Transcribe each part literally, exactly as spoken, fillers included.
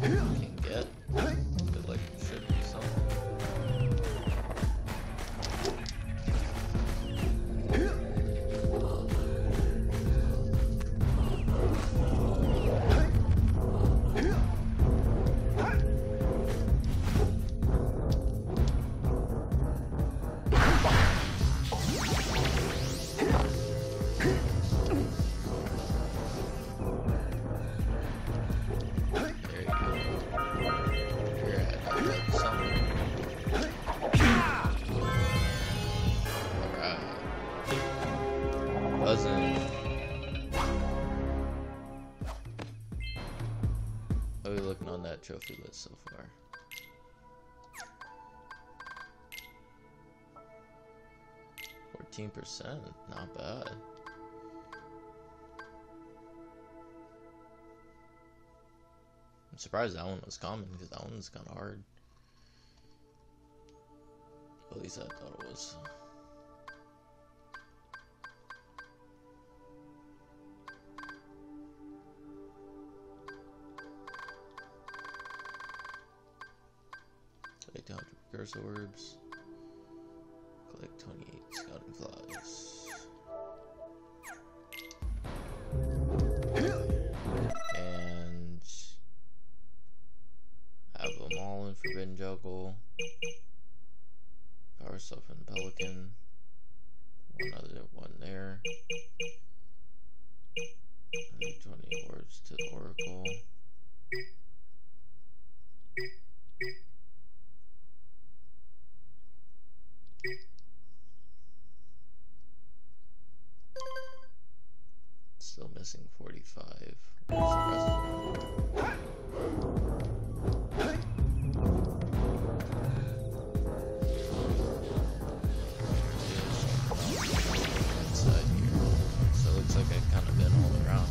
can get. I feel like it should be something. How are we looking on that trophy list so far? fourteen percent, not bad. I'm surprised that one was common because that one's kind of hard. At least I thought it was. Collect one hundred precursor orbs. Collect twenty-eight scouting flies. And have them all in Forbidden Juggle. Power stuff in the Pelican. One other one there. twenty orbs to the Oracle. Still missing forty-five. Where's the rest of them? Inside here. So it looks like I've kind of been all around.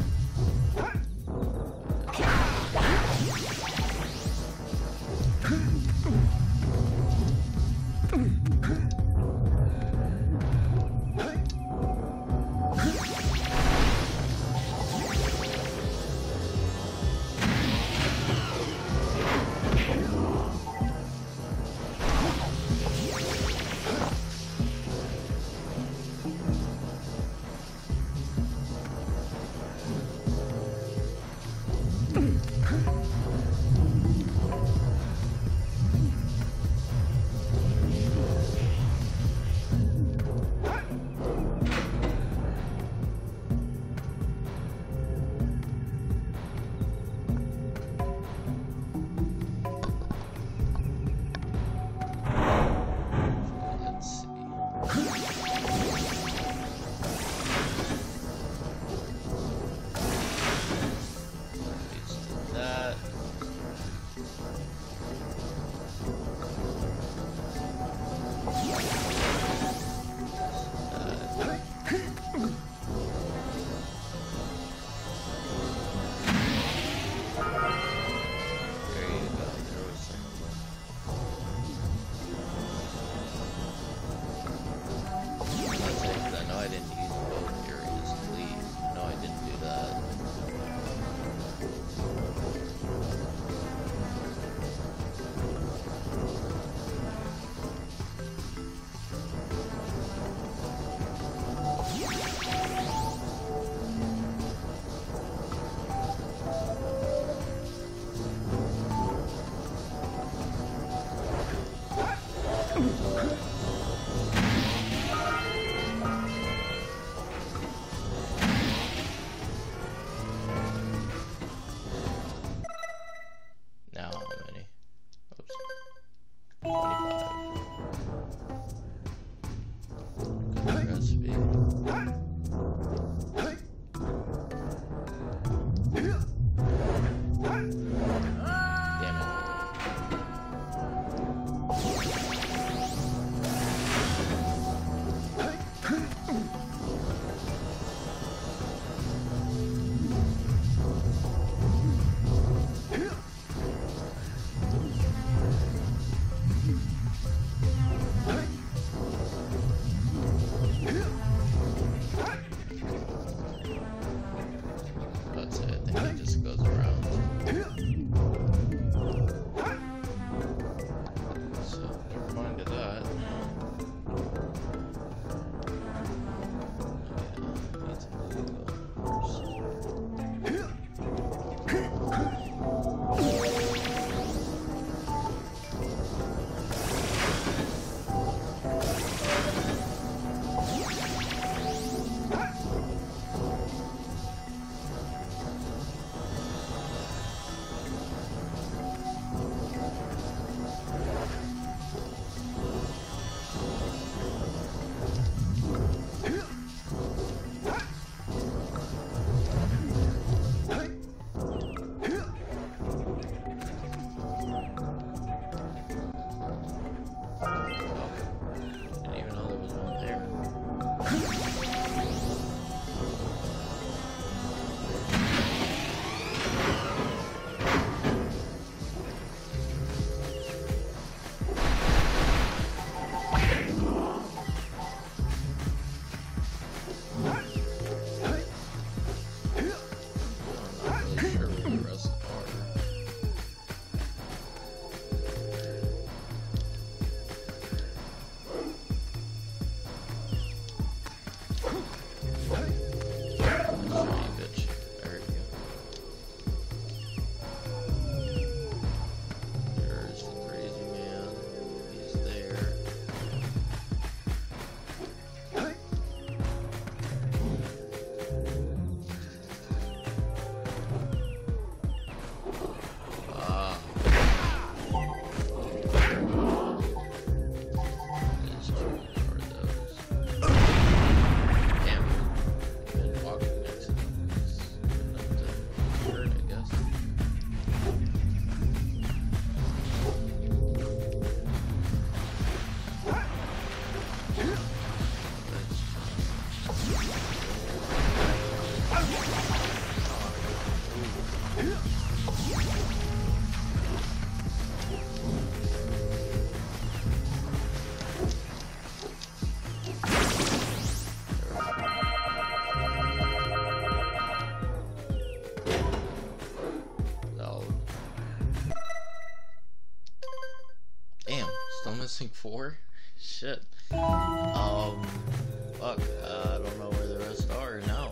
missing four? Shit. Um, fuck, uh, I don't know where the rest are now.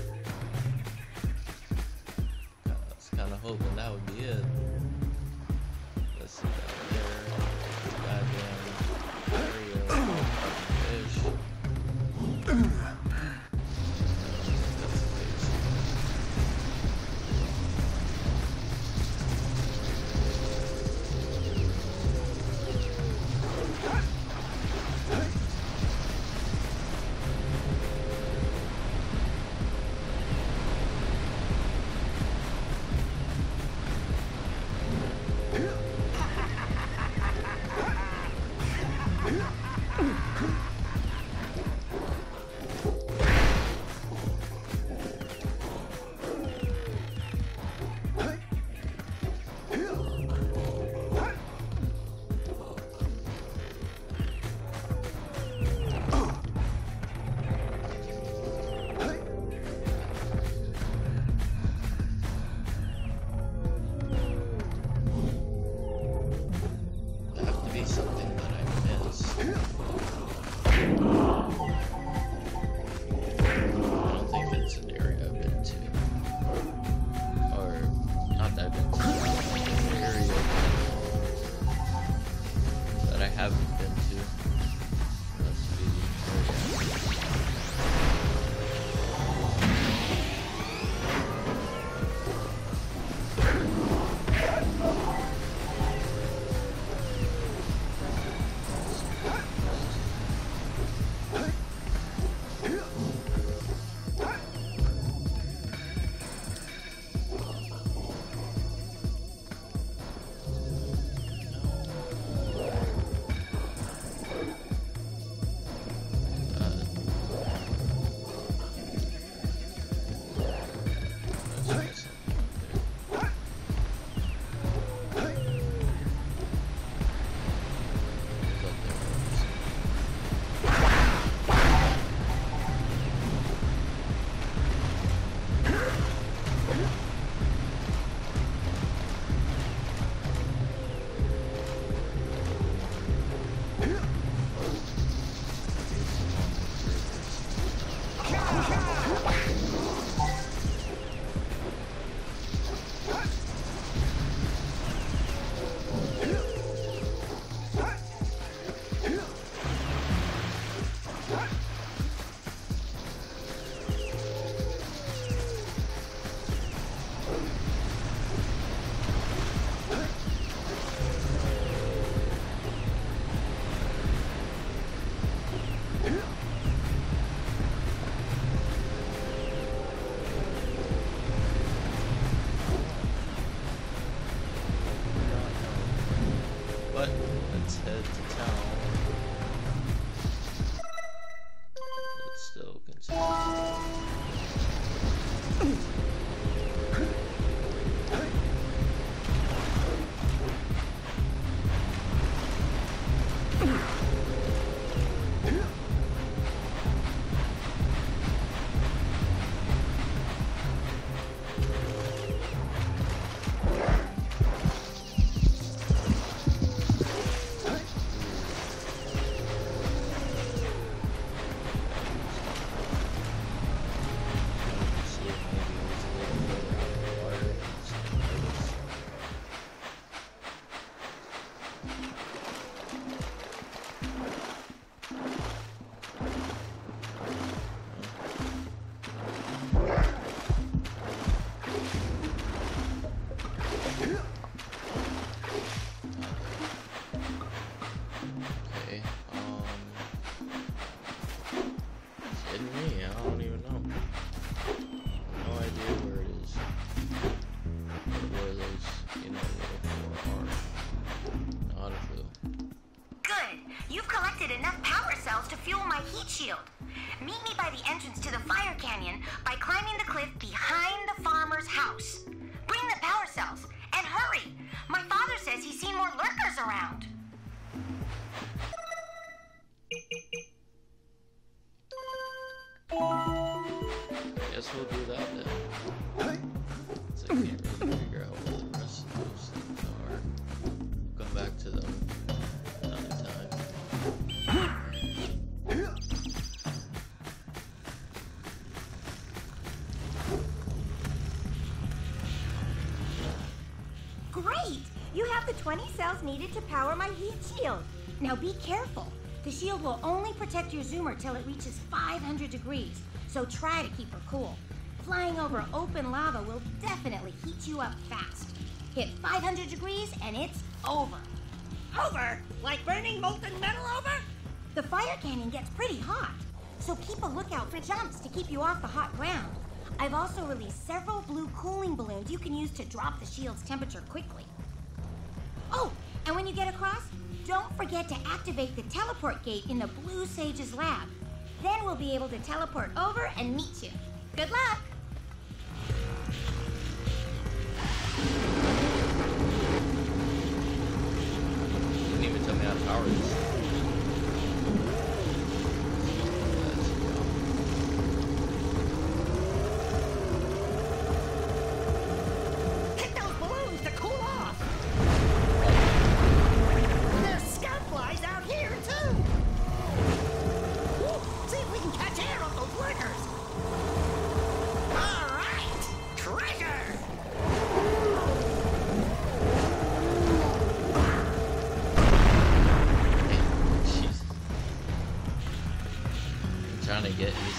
I was kinda hoping that would be it. Let's see down there. Goddamn area of fucking fish. Something that I missed. I don't think it's an area I've been to. Or, not that I've been to, an area that I haven't been to. Must be the But let's head to town. Let's still continue. Enough power cells to fuel my heat shield. Meet me by the entrance to the fire canyon by climbing the cliff behind the farmer's house. Bring the power cells and hurry. My father says he's seen more lurkers around. Guess we'll do that then. So I can't really figure out where the rest of those things are. Come back to them another time. Great! You have the twenty cells needed to power my heat shield. Now be careful. The shield will only protect your zoomer till it reaches five hundred degrees, so try to keep her cool. Flying over open lava will definitely heat you up fast. Hit five hundred degrees and it's over. Over? Like burning molten metal over? The fire canyon gets pretty hot, so keep a lookout for jumps to keep you off the hot ground. I've also released several blue cooling balloons you can use to drop the shield's temperature quickly. Oh, and when you get across, don't forget to activate the teleport gate in the Blue Sage's lab. Then we'll be able to teleport over and meet you. Good luck! You didn't even tell me how to power this. Hit those balloons to cool off! There's scout flies out here, too! Woo, see if we can catch air off those workers! All right! Treasure! Jesus. I'm trying to get